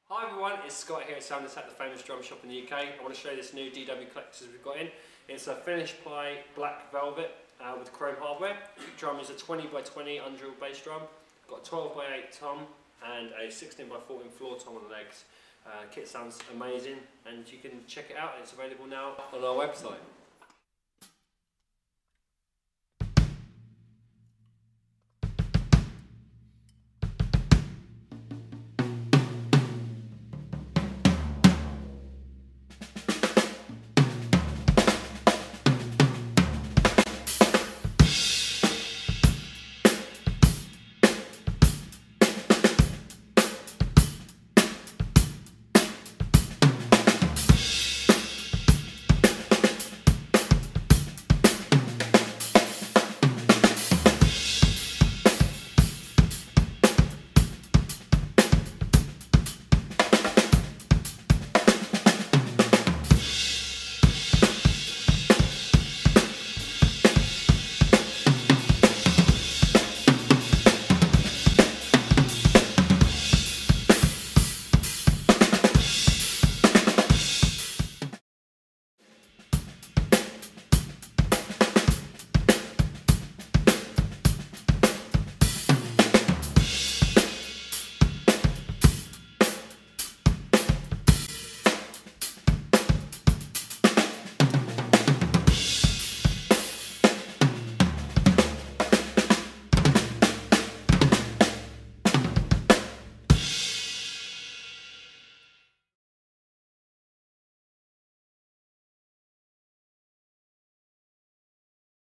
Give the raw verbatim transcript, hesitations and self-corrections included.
Hi everyone, it's Scott here at Sound Attack, the famous drum shop in the U K. I want to show you this new D W collectors we've got in. It's a finished ply black velvet uh, with chrome hardware. The drum is a twenty by twenty undrilled bass drum. Got a twelve by eight tom and a sixteen by fourteen floor tom on the legs. Uh, kit sounds amazing and you can check it out. It's available now on our website.